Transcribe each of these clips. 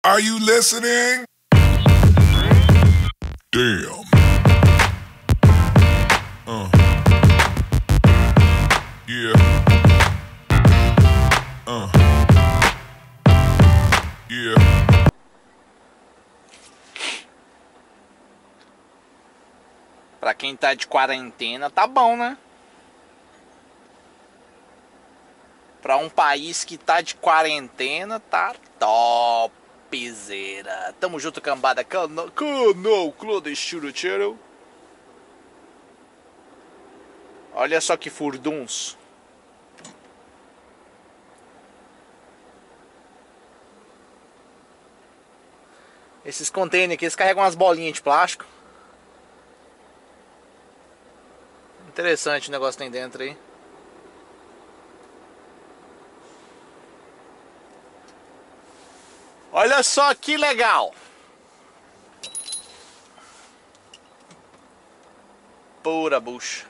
Are you listening? Damn. Yeah. Yeah. Pra quem tá de quarentena, tá bom, né? Pra um país que tá de quarentena, tá topzera. Tamo junto, cambada. Canal Claude Churro. Olha só que furduns. Esses containers aqui, eles carregam umas bolinhas de plástico. Interessante o negócio que tem dentro aí. Olha só que legal. Pura bucha.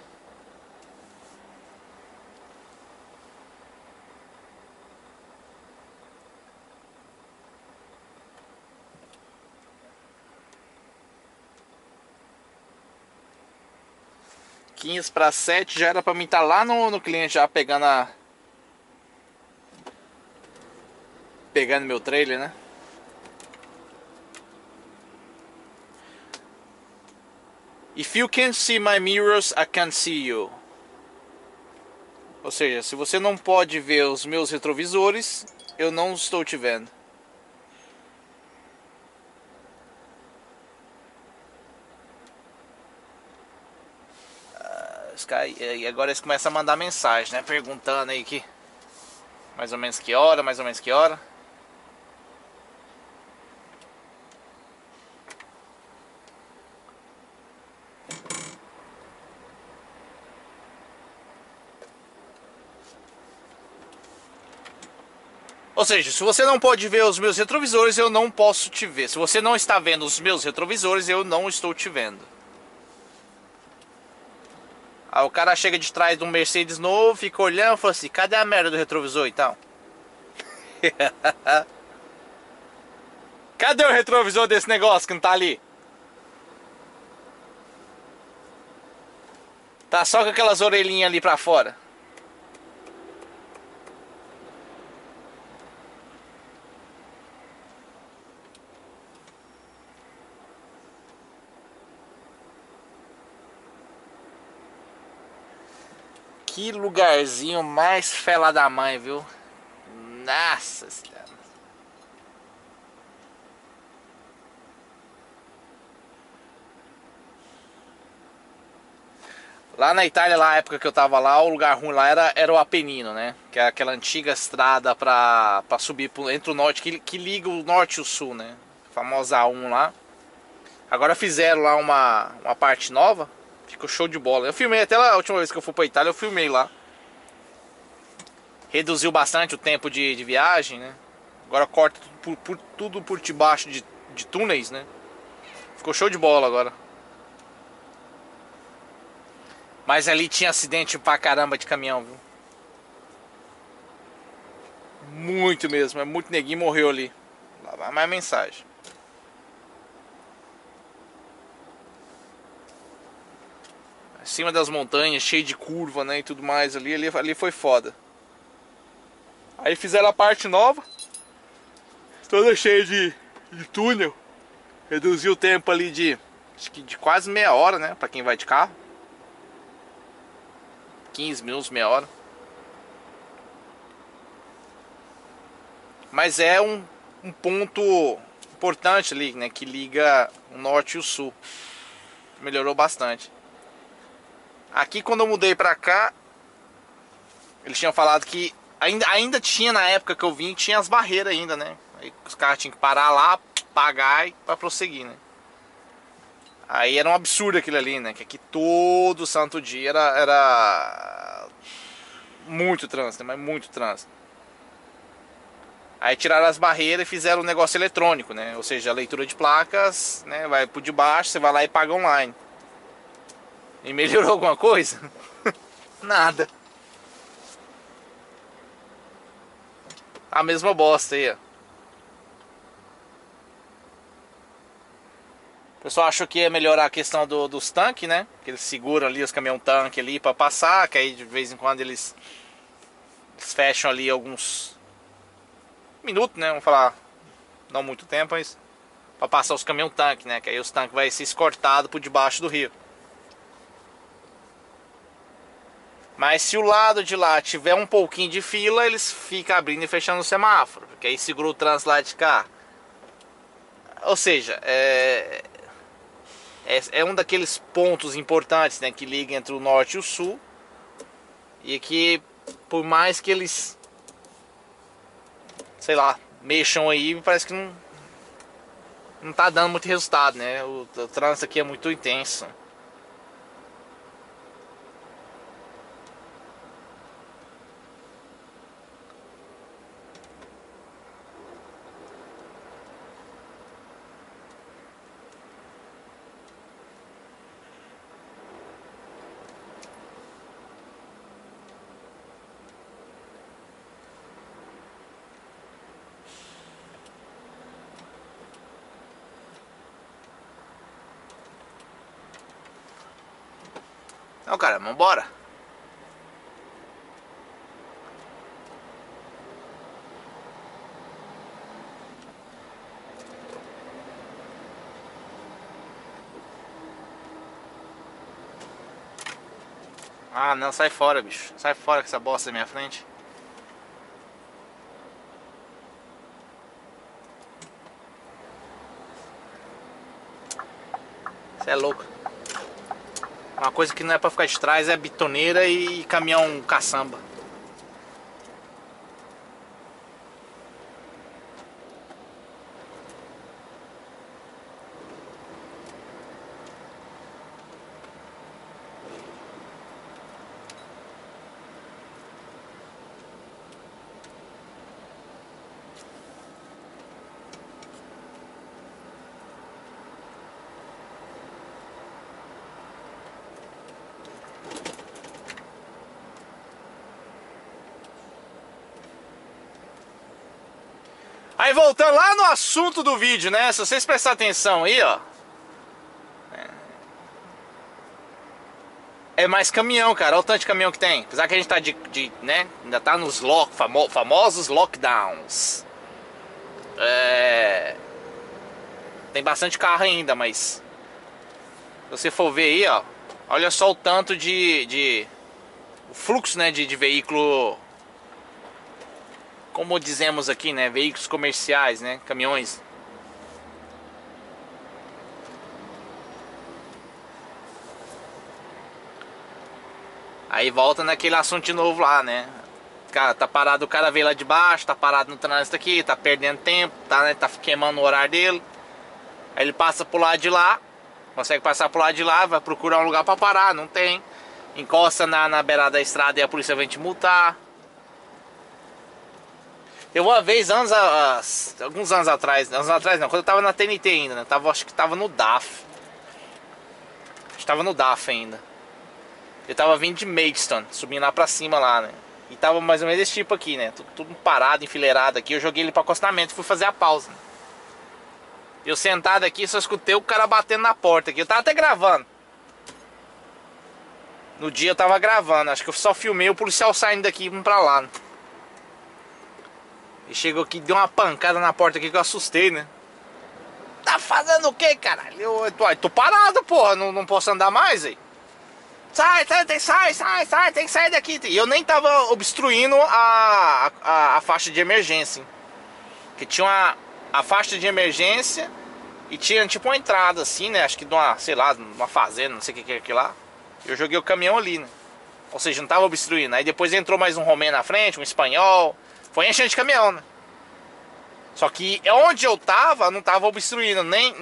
Quinze para 7 já era pra mim estar lá no cliente já pegando meu trailer, né? If you can see my mirrors, I can see you. Ou seja, se você não pode ver os meus retrovisores, eu não estou te vendo. E agora eles começam a mandar mensagem, né? Perguntando aí que mais ou menos que hora, mais ou menos que hora. Ou seja, se você não pode ver os meus retrovisores, eu não posso te ver. Se você não está vendo os meus retrovisores, eu não estou te vendo. Aí o cara chega de trás de um Mercedes novo, fica olhando e fala assim: cadê a merda do retrovisor e tal? Cadê o retrovisor desse negócio que não tá ali? Tá só com aquelas orelhinhas ali pra fora. Que lugarzinho mais fela da mãe, viu? Nossa senhora. Lá na Itália, lá na época que eu tava lá, o lugar ruim lá era o Apenino, né? Que é aquela antiga estrada pra subir entre o norte, que liga o norte e o sul, né? A famosa A1 lá. Agora fizeram lá uma parte nova. Ficou show de bola. Eu filmei até lá, a última vez que eu fui pra Itália, eu filmei lá. Reduziu bastante o tempo de viagem, né? Agora corta tudo por debaixo de túneis, né? Ficou show de bola agora. Mas ali tinha acidente pra caramba de caminhão, viu? Muito mesmo, muito neguinho morreu ali. Lá vai mais mensagem. Acima das montanhas, cheio de curva, né, e tudo mais ali foi foda. Aí fizeram a parte nova, toda cheia de túnel. Reduziu o tempo ali acho que de quase meia hora, né, pra quem vai de carro. 15 minutos, meia hora. Mas é um ponto importante ali, né, que liga o norte e o sul. Melhorou bastante. Aqui quando eu mudei pra cá, eles tinham falado que ainda tinha, na época que eu vim, tinha as barreiras ainda, né? Aí os caras tinham que parar lá, pagar e pra prosseguir, né? Aí era um absurdo aquilo ali, né? Que aqui todo santo dia era muito trânsito, mas muito trânsito. Aí tiraram as barreiras e fizeram um negócio eletrônico, né? Ou seja, a leitura de placas, né? Vai por debaixo, você vai lá e paga online. E melhorou alguma coisa? Nada. A mesma bosta aí, ó. O pessoal achou que ia melhorar a questão dos tanques, né? Que eles seguram ali os caminhão-tanque ali pra passar, que aí de vez em quando eles fecham ali alguns minutos, né? Vamos falar, não muito tempo, mas pra passar os caminhão-tanque, né? Que aí os tanques vai ser escortado por debaixo do rio. Mas se o lado de lá tiver um pouquinho de fila, eles ficam abrindo e fechando o semáforo, porque aí segura o trânsito lá de cá. Ou seja, é um daqueles pontos importantes, né, que liga entre o norte e o sul. E que por mais que eles, sei lá, mexam aí, parece que não tá dando muito resultado, né? O trânsito aqui é muito intenso. Não, cara, vambora. Ah, não, sai fora, bicho. Sai fora com essa bosta na minha frente. Você é louco. Uma coisa que não é pra ficar de trás é bitoneira e caminhão caçamba. Aí voltando lá no assunto do vídeo, né? Se vocês prestarem atenção aí, ó. É mais caminhão, cara. Olha o tanto de caminhão que tem. Apesar que a gente tá né? Ainda tá nos famosos lockdowns. Tem bastante carro ainda, mas se você for ver aí, ó. Olha só o tanto o fluxo, né? De veículo. Como dizemos aqui, né? Veículos comerciais, né? Caminhões. Aí volta naquele assunto de novo lá, né? Cara, tá parado, o cara veio lá de baixo, tá parado no trânsito aqui, tá perdendo tempo, tá, né? Tá queimando o horário dele. Aí ele passa pro lado de lá, consegue passar pro lado de lá, vai procurar um lugar pra parar, não tem. Encosta na beirada da estrada e a polícia vem te multar. Eu uma vez, alguns anos atrás não, quando eu tava na TNT ainda, né? Acho que tava no DAF. Estava no DAF ainda. Eu tava vindo de Maidstone, subindo lá pra cima lá, né? E tava mais ou menos desse tipo aqui, né? Tudo parado, enfileirado aqui. Eu joguei ele pra acostamento e fui fazer a pausa, né? Eu sentado aqui, só escutei o cara batendo na porta aqui. Eu tava até gravando. No dia eu tava gravando. Acho que eu só filmei o policial saindo daqui e indo pra lá, né? E chegou aqui, deu uma pancada na porta aqui que eu assustei, né? Tá fazendo o que, caralho? Eu tô parado, porra. Não posso andar mais aí. Sai, tem que sair daqui. E eu nem tava obstruindo a faixa de emergência, hein? Que tinha a faixa de emergência e tinha tipo uma entrada assim, né? Acho que de uma, sei lá, uma fazenda, não sei o que é aquilo lá. Eu joguei o caminhão ali, né? Ou seja, não tava obstruindo. Aí depois entrou mais um romeno na frente, um espanhol. Foi enchendo de caminhão, né? Só que onde eu tava, não tava obstruindo nem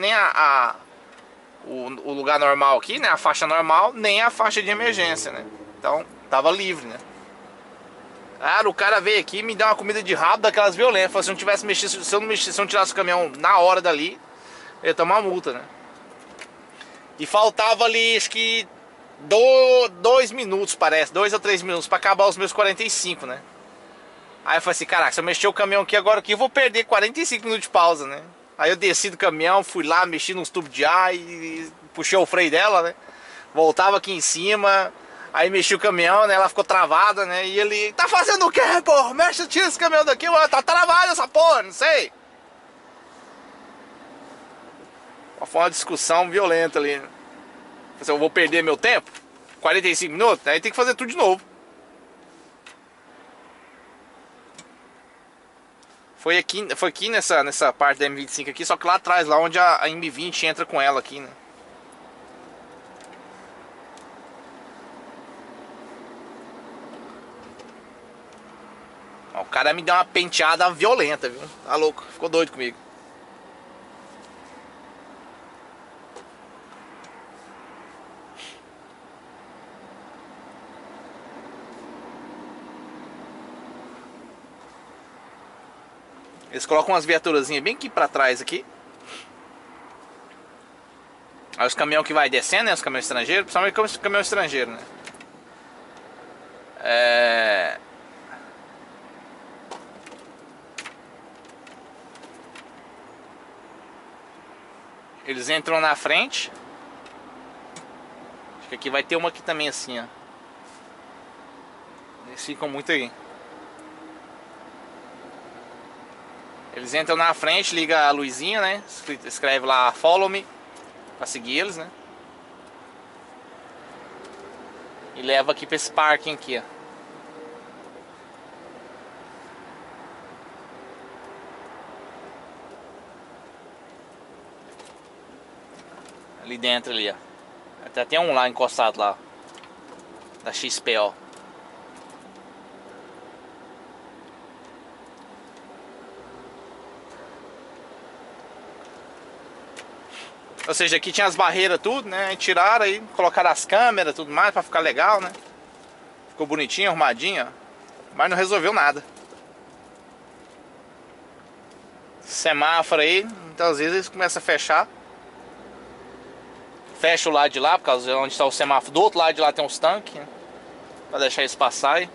o lugar normal aqui, né? A faixa normal, nem a faixa de emergência, né? Então, tava livre, né? Cara, o cara veio aqui e me deu uma comida de rabo daquelas violentas. Falou, se eu não tivesse mexido, se eu não tirasse o caminhão na hora dali, eu ia tomar multa, né? E faltava ali, acho que 2 minutos, parece, 2 ou 3 minutos pra acabar os meus 45, né? Aí eu falei assim, caraca, se eu mexer o caminhão aqui agora, eu vou perder 45 minutos de pausa, né? Aí eu desci do caminhão, fui lá, mexi nos tubos de ar e puxei o freio dela, né? Voltava aqui em cima, aí mexi o caminhão, né? Ela ficou travada, né? E ele, tá fazendo o quê, pô? Mexe, tira esse caminhão daqui, mano. Tá travado essa porra, não sei. Foi uma discussão violenta ali. Eu vou perder meu tempo? 45 minutos? Aí tem que fazer tudo de novo. Foi aqui nessa parte da M25 aqui, só que lá atrás, lá onde a M20 entra com ela aqui, né? Ó, o cara me deu uma penteada violenta, viu? Tá louco, ficou doido comigo. Eles colocam umas viaturazinhas bem aqui pra trás aqui. Aí os caminhões que vai descendo, né? Os caminhões estrangeiros, principalmente os caminhões estrangeiros, né? Eles entram na frente. Acho que aqui vai ter uma aqui também assim, ó. Eles ficam muito aí. Eles entram na frente, liga a luzinha, né? Escreve lá follow me pra seguir eles, né? E leva aqui pra esse parking aqui, ó. Ali dentro ali, ó. Até tem um lá encostado lá, da XPO. Ou seja, aqui tinha as barreiras tudo, né? Tiraram aí, colocaram as câmeras, tudo mais pra ficar legal, né? Ficou bonitinho, arrumadinho, ó. Mas não resolveu nada. Semáforo aí, então às vezes eles começam a fechar. Fecha o lado de lá, por causa de onde está o semáforo. Do outro lado de lá tem uns tanques, né? Pra deixar eles passarem.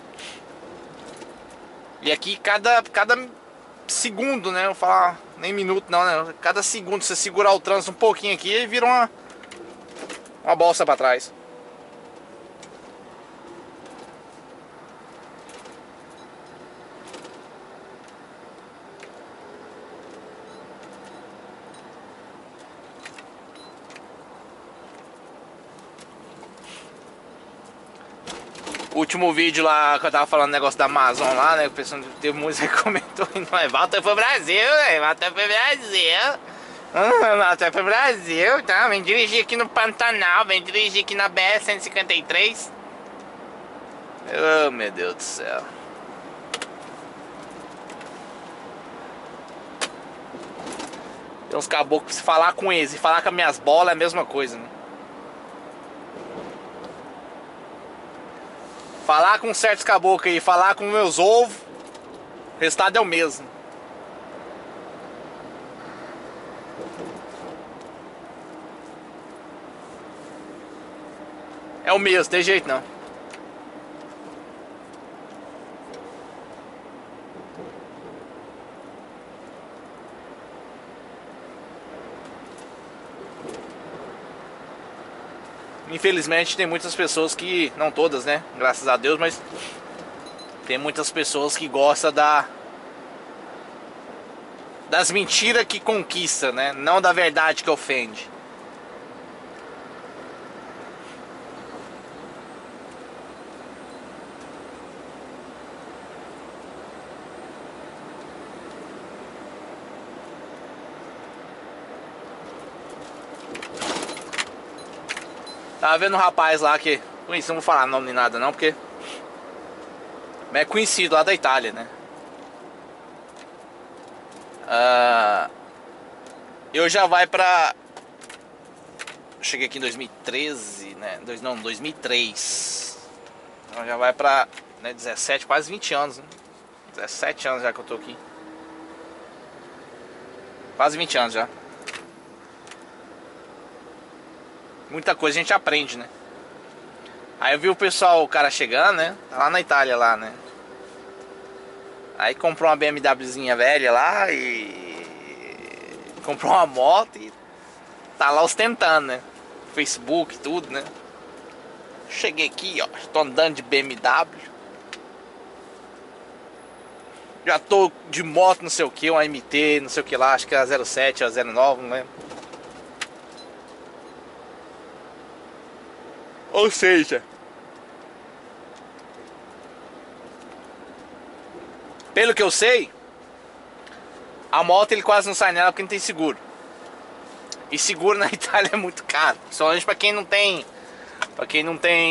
E aqui cada segundo, né? Vou falar nem minuto não, né? Cada segundo você segurar o trânsito um pouquinho aqui e vira uma bolsa pra trás. O último vídeo lá que eu tava falando negócio da Amazon lá, né? O pessoal teve muitos que comentou e não é volta pro Brasil, né? Volta pro Brasil. Volta pro Brasil, tá? Vem dirigir aqui no Pantanal, vem dirigir aqui na BR-153. Oh, meu Deus do céu. Tem uns caboclos, se falar com eles e falar com as minhas bolas é a mesma coisa, né? Falar com certos caboclos aí, falar com meus ovos, o resultado é o mesmo. É o mesmo, tem jeito não. Infelizmente tem muitas pessoas que, não todas, né, graças a Deus, mas tem muitas pessoas que gostam das mentiras que conquista, né, não da verdade que ofende. Tava vendo um rapaz lá que conheci, não vou falar nome nem nada não, porque é conhecido lá da Itália, né? Eu já vai pra... Cheguei aqui em 2013, né? 2003. Então já vai pra, né, 17, quase 20 anos, né? 17 anos já que eu tô aqui. Quase 20 anos já. Muita coisa a gente aprende, né? Aí eu vi o pessoal, o cara chegando, né? Tá lá na Itália lá, né? Aí comprou uma BMWzinha velha lá e Comprou uma moto e tá lá ostentando, né? Facebook, tudo, né? Cheguei aqui, ó, tô andando de BMW. Já tô de moto, não sei o que, uma MT, não sei o que lá, acho que é a 07, a 09, não lembro. Ou seja, pelo que eu sei, a moto ele quase não sai nela porque não tem seguro. E seguro na Itália é muito caro, principalmente pra quem não tem. Pra quem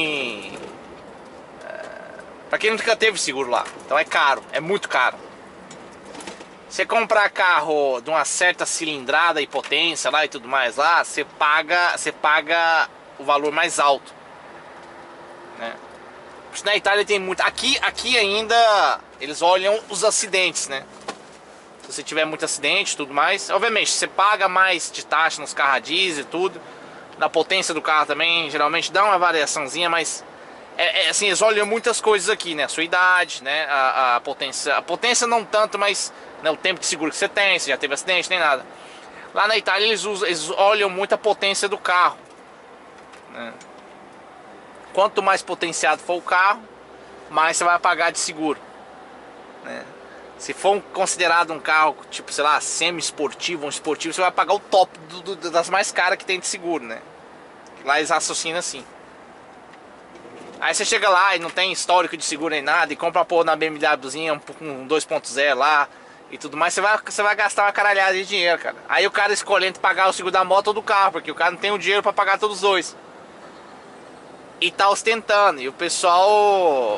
nunca teve seguro lá. Então é caro, é muito caro. Você comprar carro de uma certa cilindrada e potência lá e tudo mais lá, você paga o valor mais alto, né? Na Itália tem muito. Aqui ainda eles olham os acidentes, né? Se você tiver muito acidente e tudo mais, obviamente você paga mais de taxa nos carros a diesel e tudo. Na potência do carro também, geralmente dá uma variaçãozinha, mas assim, eles olham muitas coisas aqui, né? A sua idade, né? A potência não tanto, mas né, o tempo de seguro que você tem, se já teve acidente, nem nada. Lá na Itália eles olham muito a potência do carro, né? Quanto mais potenciado for o carro, mais você vai pagar de seguro, né? Se for considerado um carro, tipo, sei lá, semi-esportivo, um esportivo, você vai pagar o top das mais caras que tem de seguro, né? Lá eles raciocinam assim. Aí você chega lá e não tem histórico de seguro nem nada, e compra uma porra na BMWzinha, um 2.0 lá e tudo mais, você vai gastar uma caralhada de dinheiro, cara. Aí o cara escolhe entre pagar o seguro da moto ou do carro, porque o cara não tem o dinheiro pra pagar todos os dois. E tá ostentando, e o pessoal...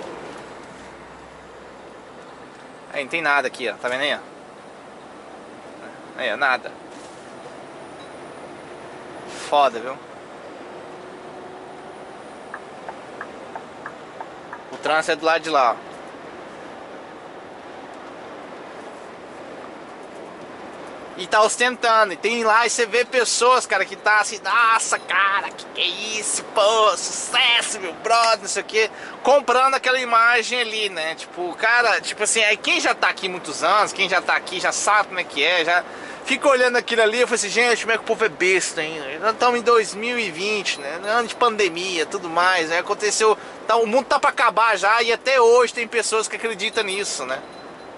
Aí não tem nada aqui, ó. Tá vendo aí, ó? Aí, ó, nada. Foda, viu? O trânsito é do lado de lá, ó. E tá ostentando. E tem lá, e você vê pessoas, cara, que tá assim, nossa, cara, que é isso, pô, sucesso, meu brother, não sei o que, comprando aquela imagem ali, né? Tipo, cara, tipo assim, aí quem já tá aqui muitos anos, quem já tá aqui já sabe como é que é, já fica olhando aquilo ali, eu falei assim, gente, como é que o povo é besta, hein? Nós estamos em 2020, né? Ano de pandemia, tudo mais, né? Aconteceu, tá, o mundo tá pra acabar já, e até hoje tem pessoas que acreditam nisso, né?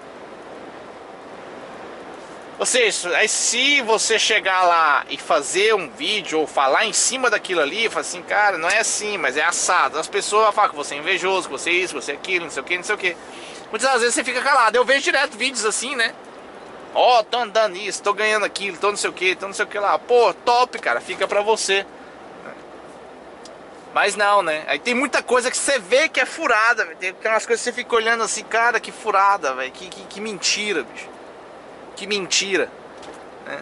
Ou seja, aí se você chegar lá e fazer um vídeo ou falar em cima daquilo ali, fala assim, cara, não é assim, mas é assado. As pessoas vão falar que você é invejoso, que você é isso, que você é aquilo, não sei o que, não sei o que. Muitas vezes você fica calado. Eu vejo direto vídeos assim, né? Ó, tô andando isso, tô ganhando aquilo, tô não sei o que, tô não sei o que lá. Pô, top, cara, fica pra você. Mas não, né? Aí tem muita coisa que você vê que é furada, véio. Tem umas coisas que você fica olhando assim, cara, que furada, velho, que mentira, bicho. Que mentira, né?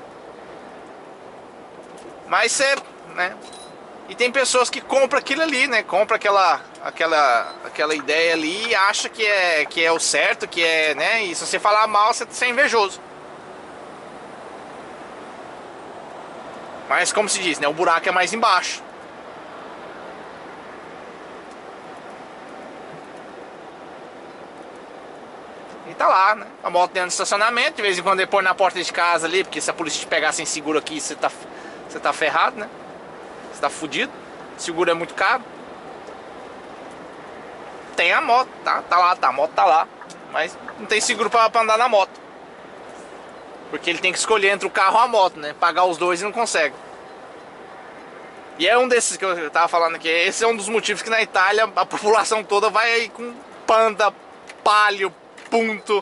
Mas você, né? E tem pessoas que compram aquilo ali, né? Compra aquela ideia ali e acha que é o certo, que é, né? E se você falar mal, você é invejoso. Mas como se diz, né? O buraco é mais embaixo. E tá lá, né? A moto dentro do estacionamento, de vez em quando ele põe na porta de casa ali, porque se a polícia te pegar sem seguro aqui, você tá ferrado, né? Você tá fudido. Seguro é muito caro. Tem a moto, tá lá, a moto tá lá. Mas não tem seguro pra andar na moto. Porque ele tem que escolher entre o carro e a moto, né? Pagar os dois e não consegue. E é um desses que eu tava falando aqui. Esse é um dos motivos que na Itália a população toda vai aí com Panda, Palio, Punto,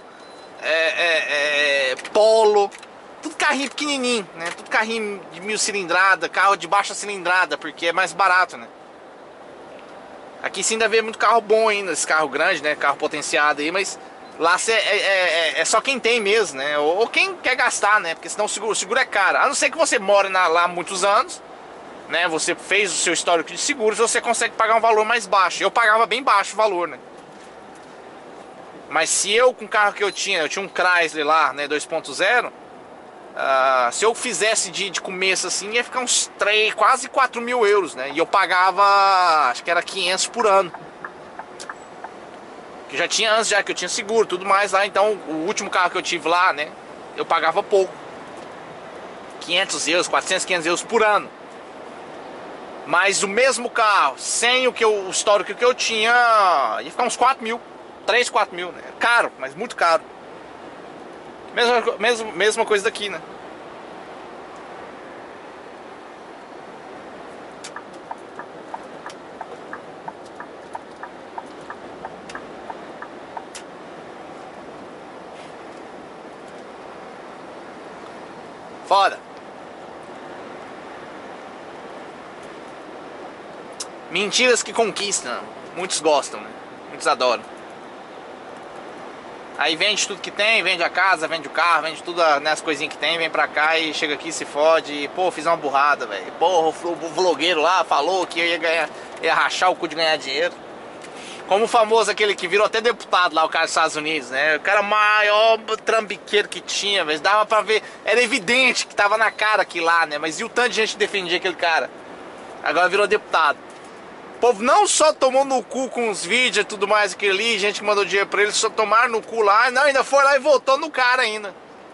Polo, tudo carrinho pequenininho, né? Tudo carrinho de 1000 cilindrada, carro de baixa cilindrada, porque é mais barato, né? Aqui você ainda vê muito carro bom ainda, esse carro grande, né? Carro potenciado aí, mas lá é só quem tem mesmo, né? Ou quem quer gastar, né? Porque senão o seguro é caro. A não ser que você mora lá há muitos anos, né? Você fez o seu histórico de seguros, você consegue pagar um valor mais baixo. Eu pagava bem baixo o valor, né? Mas se eu, com o carro que eu tinha um Chrysler lá, né, 2.0, se eu fizesse de começo assim, ia ficar uns 3, quase 4 mil euros, né? E eu pagava, acho que era 500 por ano. Que já tinha antes, já que eu tinha seguro, tudo mais lá. Então, o último carro que eu tive lá, né, eu pagava pouco. 500 euros, 400, 500 euros por ano. Mas o mesmo carro, sem o histórico que eu tinha, ia ficar uns 4 mil, 3, 4 mil, né? Caro, mas muito caro. Mesma coisa daqui, né? Foda. Mentiras que conquistam. Muitos gostam, né? Muitos adoram. Aí vende tudo que tem, vende a casa, vende o carro, vende tudo, né, as coisinhas que tem, vem pra cá e chega aqui e se fode. E, pô, fiz uma burrada, velho. Porra, o vlogueiro lá falou que eu ia ganhar, ia rachar o cu de ganhar dinheiro. Como o famoso aquele que virou até deputado lá, o cara dos Estados Unidos, né? O cara maior trambiqueiro que tinha, velho. Dava pra ver, era evidente que tava na cara aqui lá, né? Mas e o tanto de gente que defendia aquele cara? Agora virou deputado. O povo não só tomou no cu com os vídeos e tudo mais, aquele ali, gente que mandou dinheiro pra ele, só tomaram no cu lá, não, ainda foi lá e voltou no cara ainda.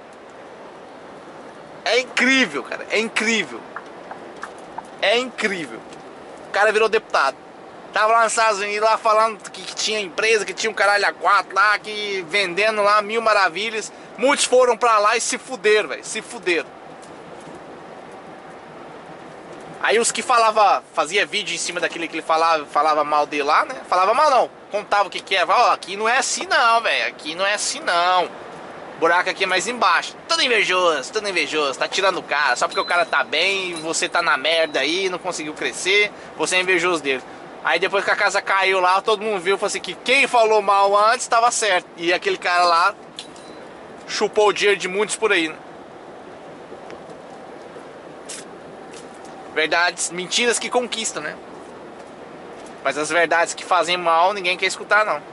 É incrível, cara, é incrível. É incrível. O cara virou deputado. Tava lá nos Estados Unidos, lá falando que tinha empresa, que tinha um caralho a quatro lá, que vendendo lá mil maravilhas. Muitos foram pra lá e se fuderam, velho, se fuderam. Aí os que fazia vídeo em cima daquele que ele falava mal dele lá, né? Falava mal não, contava o que era. Ó, aqui não é assim não, velho, aqui não é assim não. O buraco aqui é mais embaixo. Tudo invejoso, tá tirando o cara. Só porque o cara tá bem, você tá na merda aí, não conseguiu crescer, você é invejoso dele. Aí depois que a casa caiu lá, todo mundo viu, falou assim, que quem falou mal antes estava certo. E aquele cara lá chupou o dinheiro de muitos por aí, né? Verdades, mentiras que conquistam, né? Mas as verdades que fazem mal, ninguém quer escutar, não.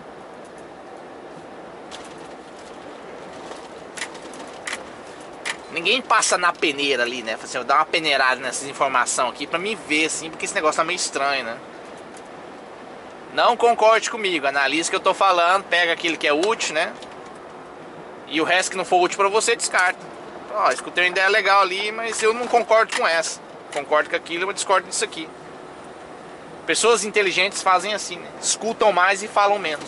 Ninguém passa na peneira ali, né? Assim, vou dar uma peneirada nessas informações aqui pra me ver, assim, porque esse negócio tá meio estranho, né? Não concorde comigo, analisa o que eu tô falando, pega aquilo que é útil, né? E o resto que não for útil pra você, descarta. Ó, escutei uma ideia legal ali, mas eu não concordo com essa. Concordo com aquilo, mas discordo disso aqui. Pessoas inteligentes fazem assim, né? Escutam mais e falam menos.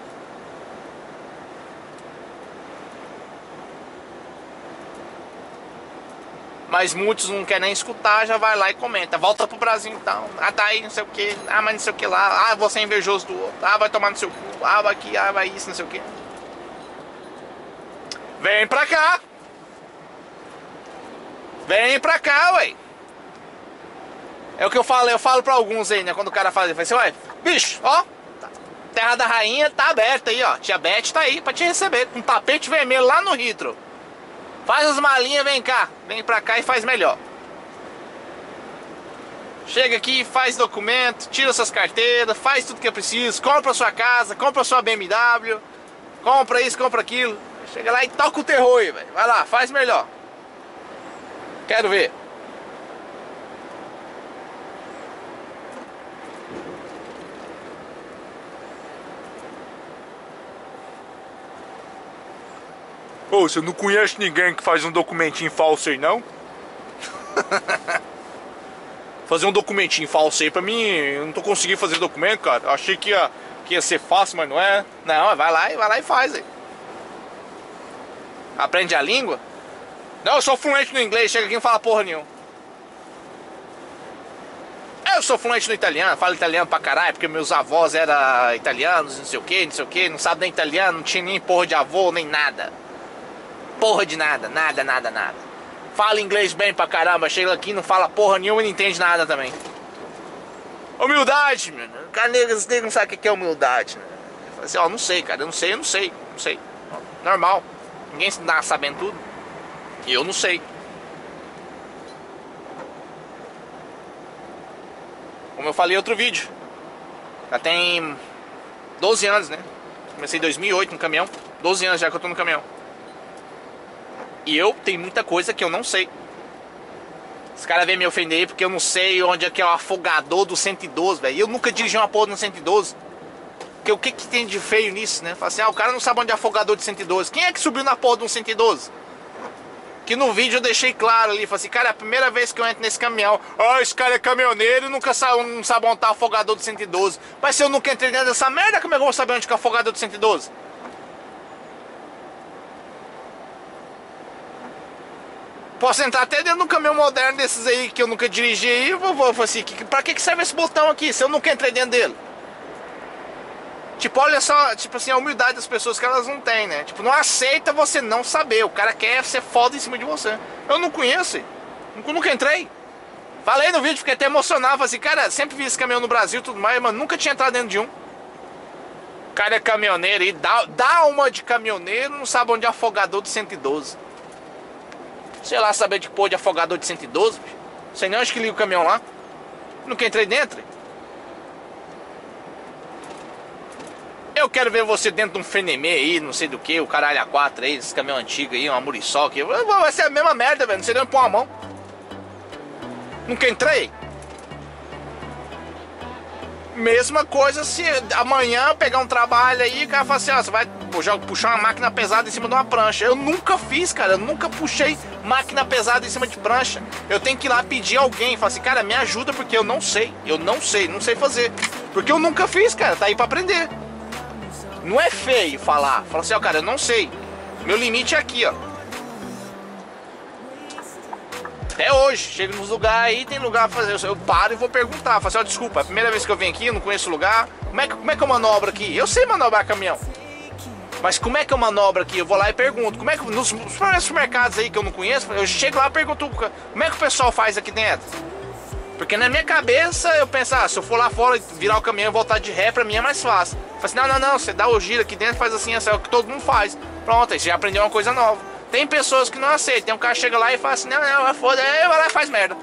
Mas muitos não querem nem escutar, já vai lá e comenta. Volta pro Brasil então. Ah, tá aí, não sei o que. Ah, mas não sei o que lá. Ah, você é invejoso do outro. Ah, vai tomar no seu cu. Ah, vai aqui. Ah, vai isso, não sei o que. Vem pra cá. Vem pra cá, ué. É o que eu falo pra alguns aí, né? Quando o cara fala, ele fala assim, ué, bicho, ó, Terra da Rainha tá aberta aí, ó. Tia Beth tá aí pra te receber. Com um tapete vermelho lá no Hitro. Faz as malinhas, vem cá. Vem pra cá e faz melhor. Chega aqui, faz documento, tira suas carteiras, faz tudo que é preciso, compra sua casa, compra sua BMW, compra isso, compra aquilo. Chega lá e toca o terror aí, velho. Vai lá, faz melhor. Quero ver. Ô, você não conhece ninguém que faz um documentinho falso aí, não? Fazer um documentinho falso aí pra mim, eu não tô conseguindo fazer documento, cara. Eu achei que ia ser fácil, mas não é. Não, vai lá e faz aí. Aprende a língua? Não, eu sou fluente no inglês, chega aqui e não fala porra nenhuma. Eu sou fluente no italiano, falo italiano pra caralho, porque meus avós eram italianos, não sei o que, não sabe nem italiano, não tinha nem porra de avô, nem nada. Porra de nada. Fala inglês bem pra caramba, chega aqui e não fala porra nenhuma e não entende nada também. Humildade, mano. O cara não sabe o que é humildade, né? Eu falo assim, ó, não sei, cara, eu não sei. Normal. Ninguém tá sabendo tudo. E eu não sei. Como eu falei em outro vídeo. Já tem 12 anos, né? Comecei em 2008 no caminhão. 12 anos já que eu tô no caminhão. E eu tenho muita coisa que eu não sei. Os caras vêm me ofender porque eu não sei onde é que é o afogador do 112, velho. Eu nunca dirigi uma porra no 112. Porque o que tem de feio nisso, né? Fala assim, o cara não sabe onde é afogador de 112. Quem é que subiu na porra de um 112? Que no vídeo eu deixei claro ali, falei assim, cara, é a primeira vez que eu entro nesse caminhão. Ah, esse cara é caminhoneiro e nunca não sabe montar afogador do 112. Mas se eu nunca entrei dentro dessa merda, como é que eu vou saber onde que é o afogador do 112? Posso entrar até dentro de um caminhão moderno desses aí que eu nunca dirigi aí, eu vou assim, pra que serve esse botão aqui, se eu nunca entrei dentro dele? Tipo, olha só, tipo assim, a humildade das pessoas que elas não têm, né? Tipo, não aceita você não saber. O cara quer ser foda em cima de você. Eu não conheço, nunca entrei. Falei no vídeo, fiquei até emocionado. Falei assim, cara, sempre vi esse caminhão no Brasil e tudo mais, mas nunca tinha entrado dentro de um. O cara é caminhoneiro e dá uma de caminhoneiro, não sabe onde é afogador de 112. Sei lá, saber de pôr de afogador de 112, bicho. Sei nem onde que liga o caminhão lá. Nunca entrei dentro. Eu quero ver você dentro de um Fenemê aí, não sei do que, o caralho A4 aí, esse caminhão antigo aí, uma Muriçoca. Vai ser a mesma merda, velho, não sei nem onde pôr a mão. Nunca entrei. Mesma coisa se amanhã pegar um trabalho aí, o cara fala assim, ó, você vai puxar uma máquina pesada em cima de uma prancha. Eu nunca fiz, cara, eu nunca puxei máquina pesada em cima de prancha. Eu tenho que ir lá pedir alguém, falar assim, cara, me ajuda porque eu não sei fazer. Porque eu nunca fiz, cara, tá aí pra aprender. Não é feio falar assim, ó, cara, eu não sei. Meu limite é aqui, ó. Até hoje, chego nos lugares aí, tem lugar pra fazer. Eu paro e vou perguntar. Falo assim, ó, desculpa, é a primeira vez que eu venho aqui, eu não conheço o lugar. Como é que eu manobro aqui? Eu sei manobrar caminhão. Mas como é que eu manobro aqui? Eu vou lá e pergunto. Como é que nos supermercados aí que eu não conheço, eu chego lá e pergunto como é que o pessoal faz aqui dentro? Porque na minha cabeça eu penso, se eu for lá fora virar o caminhão e voltar de ré, pra mim é mais fácil. Eu falo assim, não, você dá o giro aqui dentro, faz assim, é o que todo mundo faz. Pronto, aí você já aprendeu uma coisa nova. Tem pessoas que não aceitam, tem um cara que chega lá e fala assim, não, foda, aí vai lá e faz merda.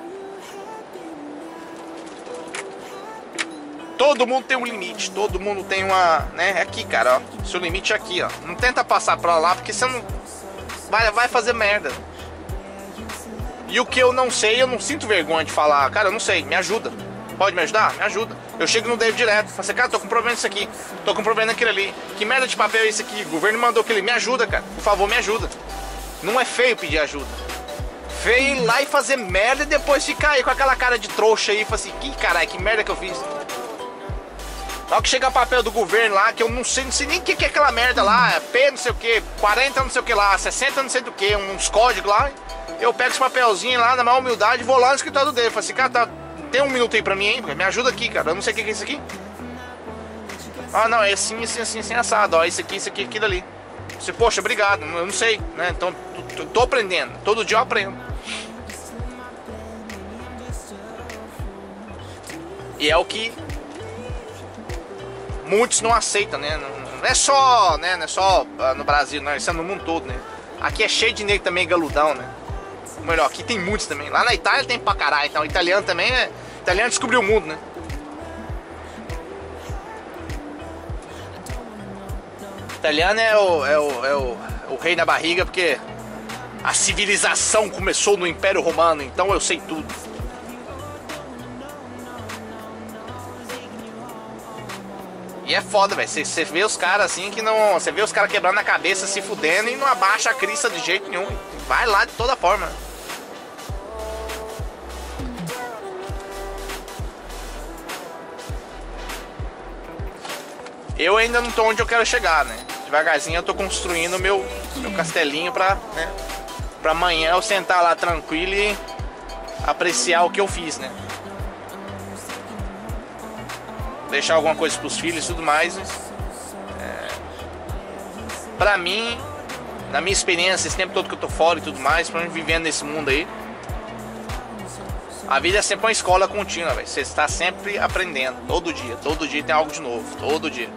Todo mundo tem um limite, todo mundo tem uma, né, aqui, cara, ó, seu limite é aqui, ó. Não tenta passar pra lá, porque você não vai fazer merda. E o que eu não sei, eu não sinto vergonha de falar, cara, eu não sei, me ajuda. Pode me ajudar? Me ajuda. Eu chego no David direto, falo assim, cara, tô com problema nisso aqui, tô com problema naquele ali. Que merda de papel é esse aqui? O governo mandou aquele, me ajuda, cara, por favor, me ajuda. Não é feio pedir ajuda. Feio ir lá e fazer merda e depois ficar aí com aquela cara de trouxa aí, e falar assim, que caralho, que merda que eu fiz. Na hora que chega papel do governo lá, que eu não sei nem o que é aquela merda lá, P não sei o que, 40 não sei o que lá, 60 não sei do que, uns códigos lá. Eu pego esse papelzinho lá, na maior humildade, vou lá no escritório dele. Falo assim, cara, tem um minuto aí pra mim, hein? Me ajuda aqui, cara. Eu não sei o que é isso aqui. Ah, não, é assim, assado. Ó, isso aqui, aquilo ali. Você, poxa, obrigado. Eu não sei, né? Então, tô aprendendo. Todo dia eu aprendo. E é o que muitos não aceitam, né? Não é só, né? Não é só no Brasil, não. Isso é no mundo todo, né? Aqui é cheio de negro também, galudão, né? Ou melhor, aqui tem muitos também. Lá na Itália tem pra caralho. Então, o italiano também é. O italiano descobriu o mundo, né? O italiano é o rei na barriga, porque a civilização começou no Império Romano. Então eu sei tudo. E é foda, velho. Você vê os caras assim que não. Você vê os caras quebrando a cabeça, se fudendo e não abaixa a crista de jeito nenhum. Vai lá de toda forma. Eu ainda não tô onde eu quero chegar, né? Devagarzinho eu tô construindo meu castelinho pra, né? Pra amanhã eu sentar lá tranquilo e apreciar o que eu fiz, né? Deixar alguma coisa pros filhos e tudo mais. Pra mim, na minha experiência, esse tempo todo que eu tô fora e tudo mais, pra mim vivendo nesse mundo aí, a vida é sempre uma escola contínua, velho. Você está sempre aprendendo, todo dia tem algo de novo, todo dia.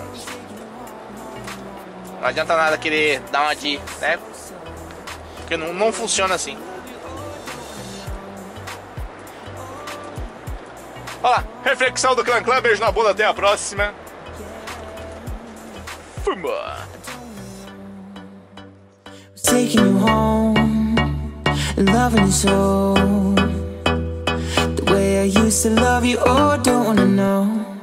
Não adianta nada querer dar uma de, né? Porque não funciona assim. Olha lá, reflexão do Clã Clã, beijo na bunda, até a próxima. Fuma. Taking you home, loving you so, the way I used to love you, oh, don't wanna know.